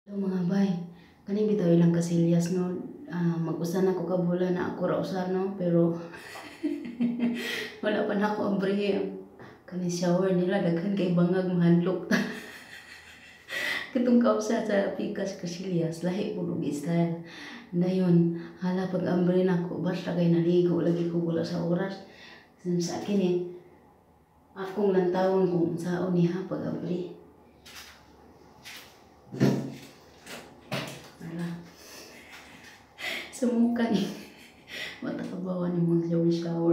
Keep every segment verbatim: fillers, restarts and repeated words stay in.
So, mga bay, kani bitaw ilang kasilyas no, ah, mag-usa na ko kabula na ako ra usa no, pero wala pa na ako abrihe. Kani shower nila daghan kay bangag mahandlok ta. Katong kausa sa pikas kasilyas lahi pud og style. Dayon, hala pag ambre nako basta kay naligo lagi ko wala sa oras. Sa akin eh, akong lantawon kung saon niya pag ambre. Sumuka ni matakabawan ni mong shower shower.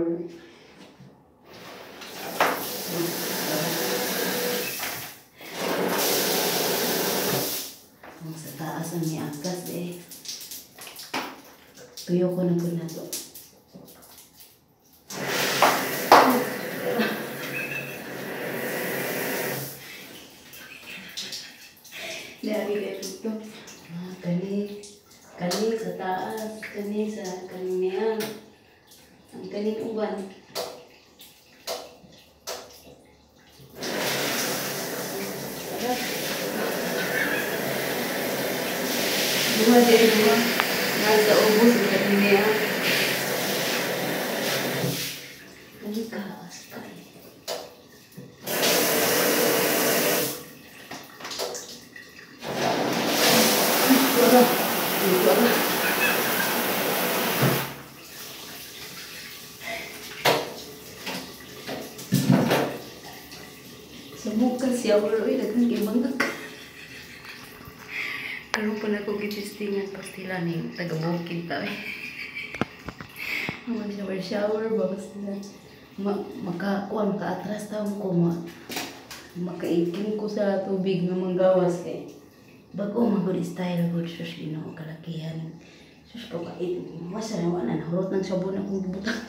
Ang sa taas ang niagas eh. Tuyo ko na po na to. Dari dari ito. Ah, kani. Kani sa taas, kani sa kaninian, ang kaning uban. Dua dari dua, nasa ubos ang kaninian. Kani kaas kay. Wala. Wala. Semuka siya wala ay daghang gibangag. Karon pa na ko gitistingan pastila ni taga-bukid ta eh. Ang shower shower ba basta ma makakuan ka atras taon ko ma makaiking ko sa tubig nga manggawas kay bago magod style good sus Ginoo kalakihan. Sus pagkait masara wala na hulot ng sabon akong butang.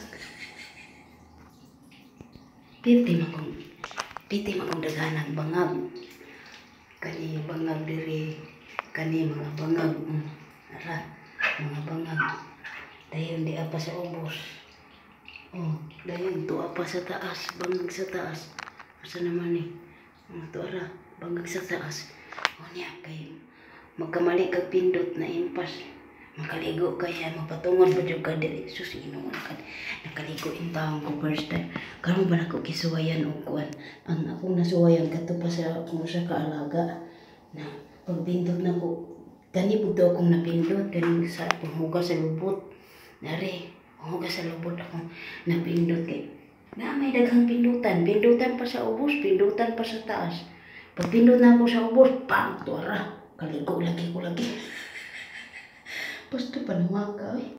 Piti makong piti makong daghanan bangag. Kani bangag diri kani mga bangag um, ara mga bangag. Dayon di apa sa ubos. Oh, dayon tuwa pa sa taas, bangag sa taas. Asa naman ni? Oh, to ara bangag sa taas. O niya kay magkamali kag pindot na impas makaligo kaya mapatungod pa jud ka diri sus Ginoo ka nakaligo in taong ko first time karon ba nako gisuwayan og kuan ang akong nasuwayan kadto pa sa kung sa kaalaga na pag pindot nako kani pud daw akong napindot kani sa panghugas sa lubot nare hugas sa lubot ako napindot kay na may daghang pindutan pindutan pa sa ubos pindutan pa sa taas. Pag pindot na ako sa ubos, pang, tuwara. Kaligo lagi ko lagi. Basta pa naman ka eh.